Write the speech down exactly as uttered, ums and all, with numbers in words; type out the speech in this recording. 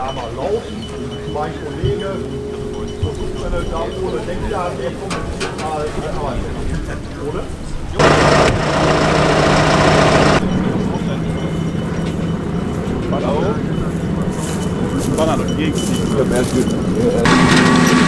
ja mal laufen. Mein Kollege versucht mir da ohne Denkjahr, der kommentiert mal arbeiten. Oder? Hallo? Banner dagegen.